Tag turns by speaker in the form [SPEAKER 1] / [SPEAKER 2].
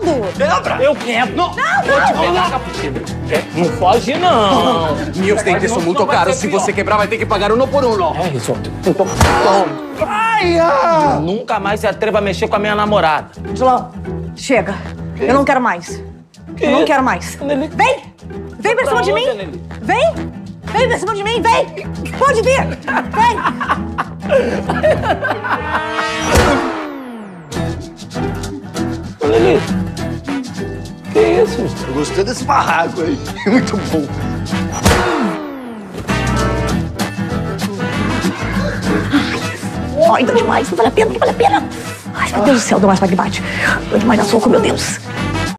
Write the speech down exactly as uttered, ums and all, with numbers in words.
[SPEAKER 1] Quebra! Eu quebro! Não, não, vou te pegar, Capuchino. Não foge, não.
[SPEAKER 2] Meus dentes são muito caros. Se você quebrar, vai ter que pagar um por um.
[SPEAKER 1] É isso. Eu tô... Ai, ah. Nunca mais se atreva a mexer com a minha namorada.
[SPEAKER 3] João, chega. Eu não quero mais.
[SPEAKER 1] Que?
[SPEAKER 3] Eu não quero mais.
[SPEAKER 1] Nelly.
[SPEAKER 3] Vem! Vem pra cima de mim!
[SPEAKER 1] Nelly?
[SPEAKER 3] Vem! Vem pra cima de mim! Vem! Pode vir! Vem!
[SPEAKER 1] Nelly, que isso?
[SPEAKER 2] Eu gostei desse barraco aí. Muito bom.
[SPEAKER 3] Ai, dá demais. Não vale a pena, não vale a pena. Ai, meu Deus do céu, deu mais magmate. Deu demais na soco, meu Deus.